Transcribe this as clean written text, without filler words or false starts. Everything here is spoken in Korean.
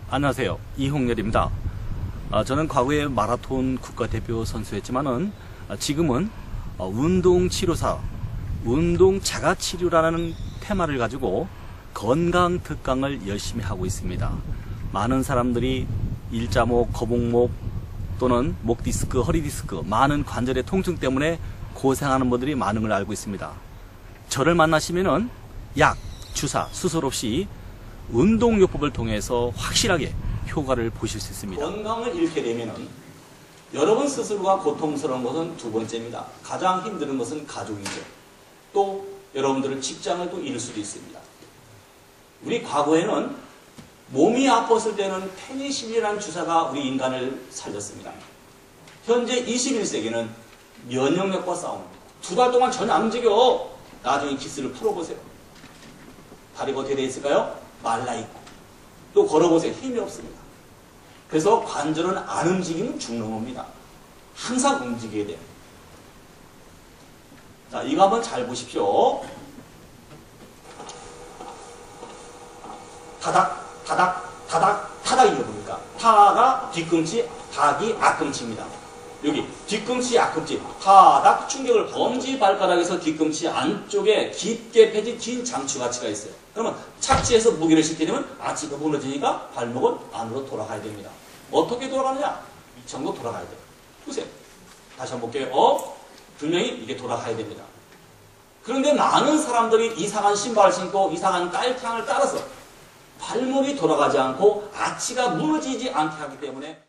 안녕하세요. 이홍렬입니다. 저는 과거에 마라톤 국가대표 선수였지만은 지금은 운동치료사, 운동자가치료라는 테마를 가지고 건강 특강을 열심히 하고 있습니다. 많은 사람들이 일자목, 거북목 또는 목 디스크, 허리 디스크, 많은 관절의 통증 때문에 고생하는 분들이 많은 걸 알고 있습니다. 저를 만나시면은 약, 주사, 수술 없이 운동요법을 통해서 확실하게 효과를 보실 수 있습니다. 건강을 잃게 되면은 여러분 스스로가 고통스러운 것은 두 번째입니다. 가장 힘든 것은 가족이죠. 또 여러분들은 직장을 또 잃을 수도 있습니다. 우리 과거에는 몸이 아팠을 때는 페니실린이라는 주사가 우리 인간을 살렸습니다. 현재 21세기는 면역력과 싸웁니다. 2달 동안 전혀 안 움직여. 나중에 기스를 풀어보세요. 다리가 어떻게 되어 있을까요? 말라있고. 또 걸어보세요. 힘이 없습니다. 그래서 관절은 안 움직이면 죽는 겁니다. 항상 움직여야 돼요. 자, 이거 한번 잘 보십시오. 타닥, 타닥, 타닥, 타닥이죠, 보니까. 타가 뒤꿈치, 닥이 앞꿈치입니다. 여기 뒤꿈치, 앞꿈치, 타닥 충격을 엄지발가락에서 뒤꿈치 안쪽에 깊게 펴진 긴 장추가치가 있어요. 그러면 착지해서 무게를 싣게 되면 아치가 무너지니까 발목은 안으로 돌아가야 됩니다. 어떻게 돌아가느냐? 이 정도 돌아가야 돼요. 보세요. 다시 한번 볼게요. 분명히 이게 돌아가야 됩니다. 그런데 많은 사람들이 이상한 신발을 신고 이상한 깔창을 따라서 발목이 돌아가지 않고 아치가 무너지지 않게 하기 때문에